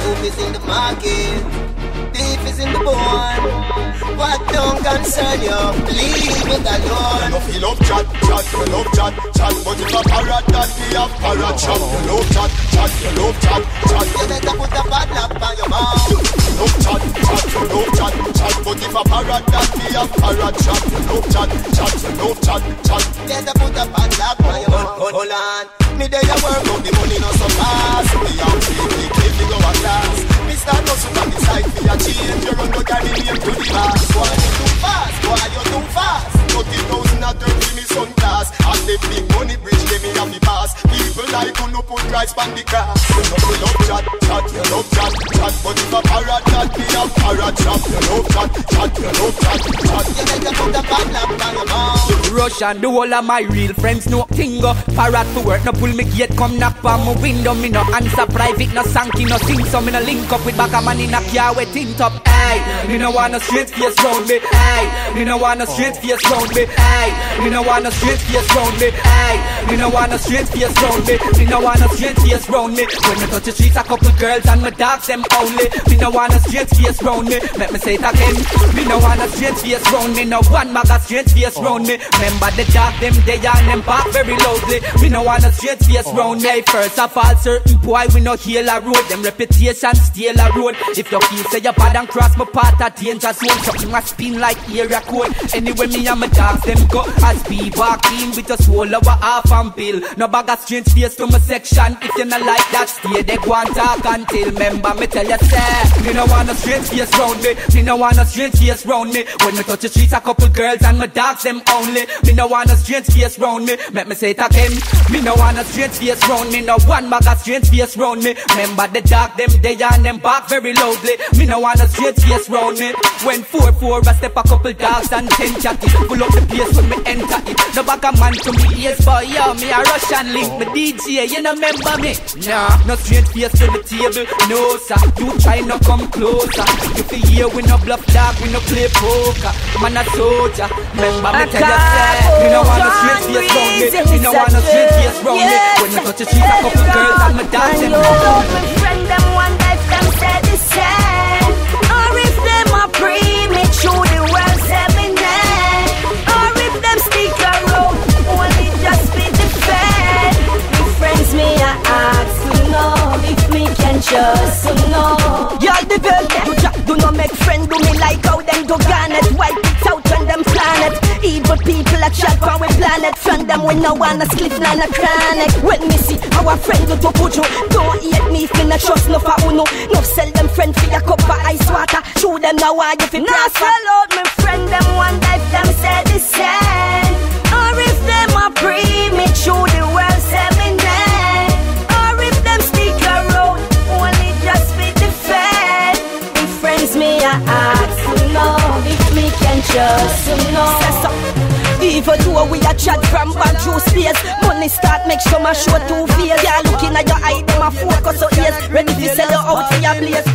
Doom is in the market, beef is in the bone. What don't concern you, leave it alone. You feel love chat, chat, you love chat, chat. But if a parrot that be a parrot chat. You love chat, chat, you love chat, chat. You better put a bad lap on your mouth. Love chat, chat, you love chat, chat. But if a parrot that be a parrot chat. You love chat, chat, you love chat, chat. You better put a bad lap on your mouth. Hold on, me there you work, but the money not so fast. Me am free, keep me go a class. Me start to suit on the side, me a change. You run to carry me to the boss. Why you too fast? Why you too fast? 30,000 a turn for me son class. And the big money bridge, they me have the pass. People like who no put Christ on the cross. You know you love chat, chat, you love chat, chat. But if a parrot chat, me a parrot chat. You love chat, chat, you love chat, chat. You better put a bad lap on your mouth. Rush and the whole of my real friends no tingo. Parrot to work, no pull me gate, come knock on my window. Me no answer private, no sanky, no sing. So me no link up with back a man in a car with tint up. Hey, me no want no straight face round me. Hey, me no want no straight face round me. Hey, me no want no straight face round me. Hey, me no want no straight face round me. Me no want no straight face round me. When me touch the streets, a couple girls and my dogs them only. Me no want no straight face round me. Let me say it again. Me no want no straight face round me. No one mag a straight face round me. Remember the dog them they and them back very loudly. Me no want no straight face round me. First of all, certain boy we no heal a road. Them reputation steal a road. If you feel say you bad and cross my path a danger zone, something a spin like area code. Anyway me and my dogs them go as be walking with a soul over half and bill. No bag of strange face to my section. If you not like that, stay they go and talk until. Remember me tell you say, me no want no strange face round me. Me no want no strange face round me. When me touch the streets, a couple girls and my dogs them only. Me no want no strange face round me. Make me say it again. Me no want no strange face round me. No one bag of strange face round me. Remember the dog them they and them back very loudly. Me no want no strange face round me. When 4-4 I step a couple dogs and 10 chatty. Pull up the place when me enter it. No back a man to me yes boy, yo, me a Russian link. Me DJ, you no remember me? Nah, no straight face to the table. No sir, you try no come closer. If you hear we no bluff dog, we no play poker. Man a soldier, remember me tell you say, me no want no straight face round me. Me no want no straight face round me. When me touch the streets, a couple girls and me dance them. My friend them one day them say the same. Or if them a premature, the world say me name. Or if them stick around, only just be the fan. My friends me a ask to know if me can trust to know. Y'all the girl them do not make friend do me like how them do garnet. Wipe it out when them planet. Evil people a chat when we planet. Friend them when no one a split none a chronic. When me see our friend do to put you, don't hate me if me not trust no for uno. No sell them friend for a cup of ice water. Show them now why you feel prosper. Sell out me friend them one day them say the same. Or if them a premature the world say me name. Or if them stick around only just be the fan. My friends me a ask to know if me can trust to know. Even though we a chat from bad juice space, money start make some a show two face. Yeah, looking at your eye, them a focus on ears. Ready to sell you out for your place.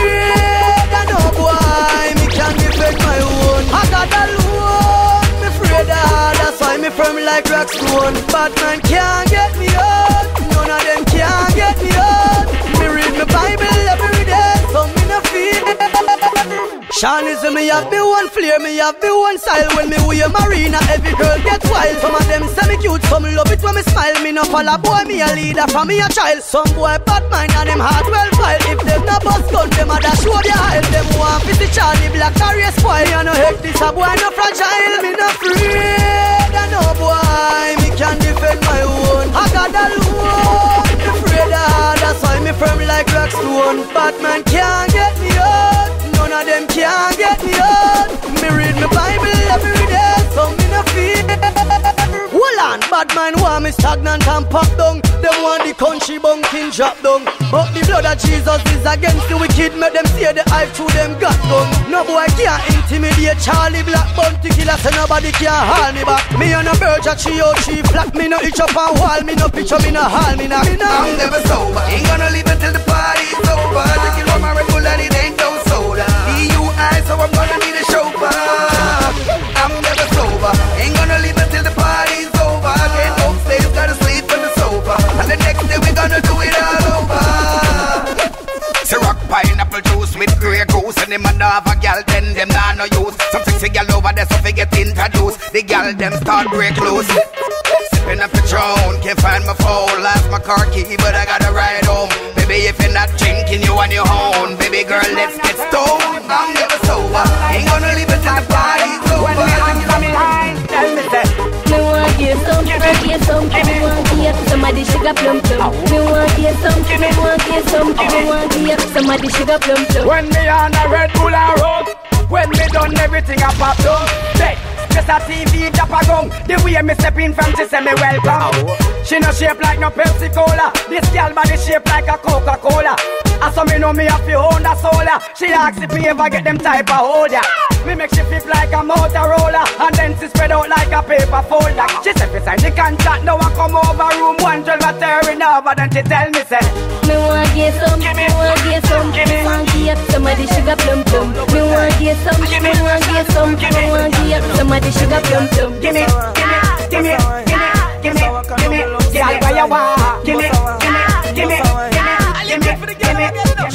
Afraid I know boy, me can defend my own. I got alone, me afraid that's why me firm like rockstone. Bad man can't get me out, none of them can't get me out. Me read my Bible every day, so me no fear. Sean is me have the one flair, me have the one style. When me wear marina, every girl gets wild. Some of them say me cute, some love it when me smile. Me no follow boy, me a leader from me a child. Some boy bad mind and them heart well filed. If them not bust gun, them a dash show their aisle. Them want to see Charlie Black career spoil. Me no hate this a boy no fragile. Me no afraid, I know boy, me can defend my own. I got alone, me afraid that's why me firm like rockstone. Batman can't get me out. None of them can't get me out. Me read my Bible every day, so me no fear. Hold on, bad man want me stagnant and pop down. Them want the country bunking drop down. But the blood of Jesus is against the wicked. Make them see the eye through them gut gun. No boy can't intimidate Charlie Black Bounty killer, so nobody can haul me back. Me on a bird a tree out tree flat. Me no itch up and wall. Me no picture, me no haul, me no. I'm never sober, ain't gonna leave until the party's over. Drinking from my Red Bull and it ain't no soda. DUI, so I'm gonna need a chauffeur. I'm never sober, ain't gonna leave until the party's over. Get upstairs, gotta sleep on the sofa. And the next day we're gonna do it all over. So rock pineapple juice with Grey Goose. And them a have a gal, then them nah no use. Some sexy gal over there so they get introduced. The gal them start break loose. Sipping up Patron, can't find my phone. Lost my car key, but I gotta ride home. Baby, if you're not drinking, you on your own. Baby girl, let's get stoned. I'm never sober, ain't gonna leave it till the party's over. When the hands are behind, tell me that. Me want give some, give some. Me want give somebody sugar plum plum. Me want give some, me want give some. Me want give somebody sugar plum plum. When me on a Red Bull and road, when me done everything I pop down. Hey, just a TV drop a gun. The way me step in from she say me welcome. She no shape like no Pepsi Cola. This girl body shape like a Coca-Cola. I saw me know me have to own a solar. She asks if me ever get them type of holder. Me make she flip like a Motorola, and then she spread out like a paper folder. She said, "Beside the contract, no one come over room 112 a tearing over." Then she tell me, "Say, me want give some, me want give some, me want give somebody sugar plum plum. Me want give some, me want give some, me want give somebody sugar plum plum. Give me, give me, give me, give me, give me, girl, where you want? Give me, give me, give me, give me, give me, give me."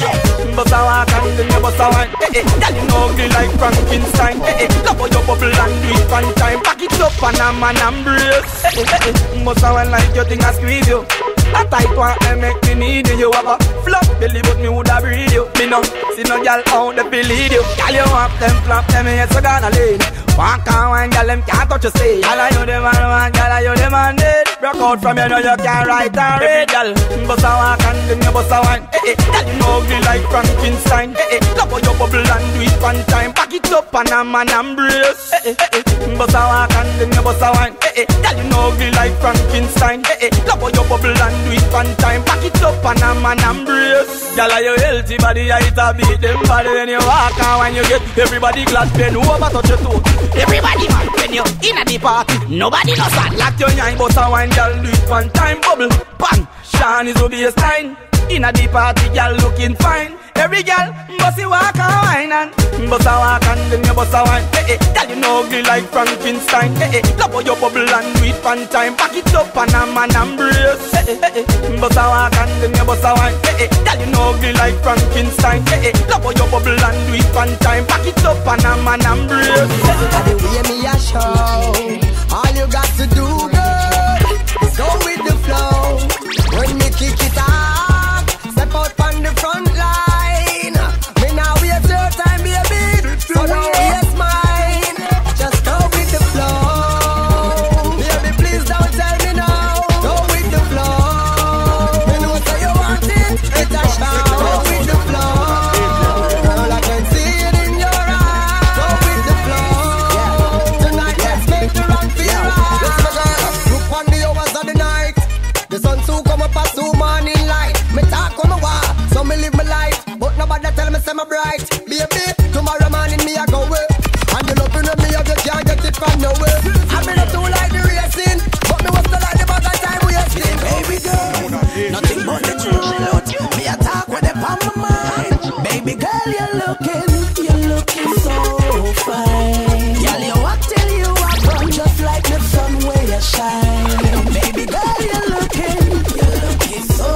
Bust a walk and then you bust a wine. Girl, you know ugly like Frankenstein. Love how you bubble and do it one time. Back it up and a man embrace. Bust a wine like you think I squeeze you. A tight one I make me need you. You have a flop belly but me woulda breed you. Me no see no girl out there believe you. Girl, you want them flop them yes you gonna lean. Walk on one girl them can't touch you say. Girl, you the man one, girl, you the man dead. Broke out from you know you can't write and read. Girl, bust a walk and then you bust a wine. Girl, you know ugly like Frankenstein. Love how you bubble and do it one time. Back it up and a man embrace. Bust a walk and then you bust a wine. Girl, you know ugly like Frankenstein. Love how you bubble and do it one time. Back it up and a man embrace. Girl, are you healthy body? I hit a beat them body. When you walk and when you get everybody glad. Bend over touch your toe. Everybody man when you in a the party. Nobody knows that. Lock your eye, bust a wine, girl, do it one time. Bubble, bang, Sean is over your style. In a the party, girl, looking fine. Every girl, bust a walk and wine and bust a walk and then you bust a wine. Girl, you know ugly like Frankenstein. Love how you bubble and do it one time. Back it up and a man embrace. Bust a walk and then you bust a wine. Girl, you know ugly like Frankenstein. Love how you bubble and do it one time. Back it up and a man embrace. The way me a show, all you got to do, girl, is go with the flow. When me kick it off, step out on the front line. Me now waste your time, baby, so don't waste mine. Just go with the flow, baby. Please don't tell me no. Go with the flow. Me know say you want it, it's a show. Go with the flow, girl. I can see it in your eyes. Go with the flow. Tonight let's make the run for your eyes. Look on the hours of the night. The sun soon come up past 2 morning light. Me talk on my walk, so me live my life. But nobody tell me say me bright. Baby, tomorrow morning me a go away. And the love in me you can't get it from nowhere. I me not too like the racing, but me was still like the bag of time we are seen. Baby girl, nothing but the truth. Me a talk with them on my mind. Baby girl, you're looking so fine. Girl, you walk till you are gone, just like the sun where you shine. Baby girl, you're looking so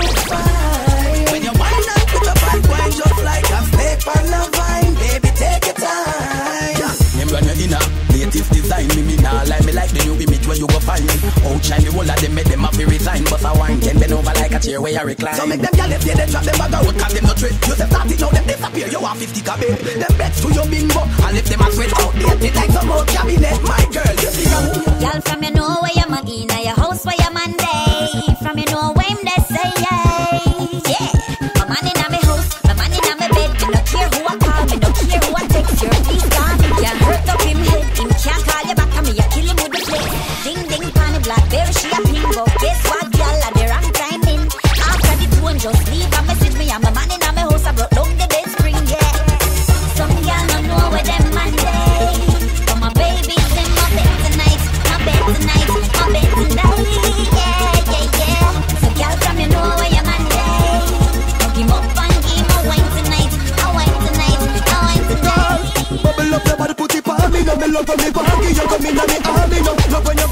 fine. When you wind up with a bad wine, just like a snake on a vine. Baby, take your time. Name run your inner native design. Me nah like me like the new image where you go find. Outshine the whole of them, make them have to resign. But a wine can bend over like a chair where you recline. So make them gyal if they drop them bag out, cause them no trade. You say start it now, them disappear. You want 50 cabin. Them bets to your bingo, and if them a sweat out, they like some old cabinet. My girl, you see you. Y'all from you know where your man in, your house where your man day. From you know where him they say yeah. My man in my house, my man in my bed. Me no care who I call, me no care who I text. Your please gone, can't hurt up him head. Him can't call you back, and me a kill him with the plate. Ding ding, panny blackberry, she a pingo. Guess what, y'all at the wrong time in. After the tune, just leave a message me. And my man in my house, I broke down the bed spring, yeah. Some y'all don't know where them man day. But my baby's in my bed tonight, my bed tonight, my bed tonight, yeah. So y'all from you know where your man day. Hook him up and give him a wine tonight, a wine tonight, a wine tonight. Bubble up your body, put it on me. No, me love when me party. You come in and me army. No, love when you